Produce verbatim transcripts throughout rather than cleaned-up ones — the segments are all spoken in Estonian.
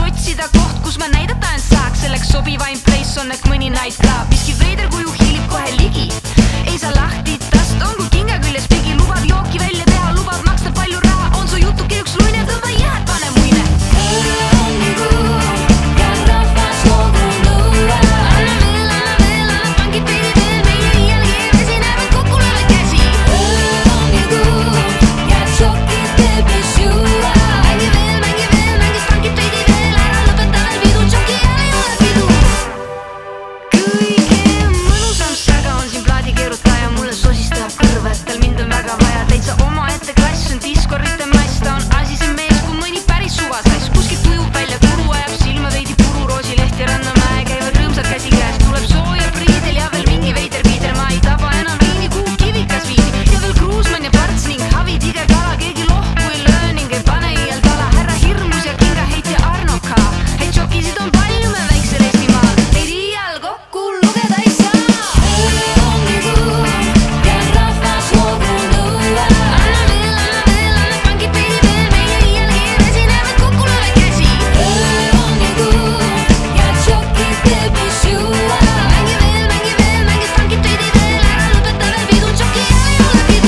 otsida koht, kus ma näidata end saaks. Selleks sobivaim place on ehk mõni nightclub. Miski veider kuju hiilib kohe ligi. Ei saa lahti tast, on kui kinga küljes pigi. Lubab jooki välja teha, lubab maksta palju raha. On su jutuke üks luine, tõmba jääd, pane muine. On nii kuum ja rahvas kogunub. Anna veel, anna veel, anna pangid veidi veel. Meie iialgi esinevad kokku löövad käsi. On nii kuum ja tšokid teeb mis juua. Mängi veel, mängi veel, mängis pangid veidi veel. Ära lõpeta veel pidu, tšoki jälle ei ole pidu. Kõige mõnusam säga on siin plaadikeerutaja. Mulle sosistab kõrva, et tal mind on väga vaja. Täitsa omaette klass on diskorite mass. Ta on asisem mees kui mõni päris suvasass. Kuskilt ujub välja kuru, ajab silma veidi puru. Roosileht ja Rannamäe käivad rõõmsad käsi käes. Tuleb sooja priidel ja veel mingi veider piider. Ma ei taba enam veini, kuhu kivikas viini. Ja veel Kruusmann ja Parts ning Havi tige kala. Keegi lohku ei löö ning ei pane iial tala. Härra Hirmus ja Kingaheit ja Arno K. Hei, tšokisid on palju me väiksel Eestimaal. Neid iial kokku lugeda ei saa. On nii kuum ja rahvas kogunub. Anna veel, anna veel, anna pangid veidi veel. Meie iialgi esinevad kokku löövad käsi. On nii kuum ja tšokid teeb mis juua. Mängi veel, mängi veel, mängis pangid veidi veel. Ära lõpeta veel pidu, tšoki jälle ei ole pidu.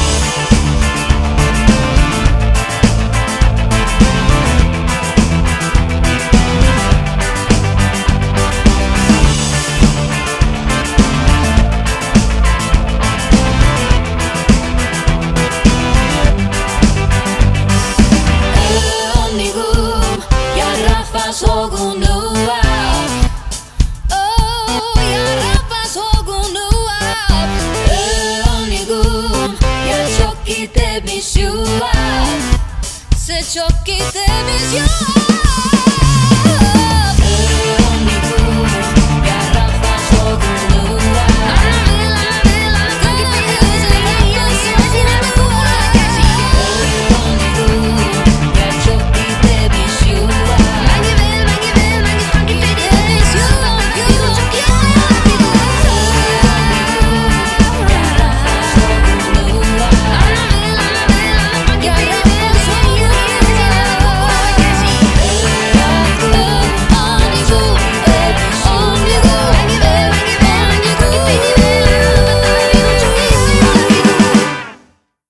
On nii kuum ja rahvas kogunub. Oh, ja rahvas kogunub. On nii kuum ja tšoki teeb mis juua. See tšoki teeb mis juua.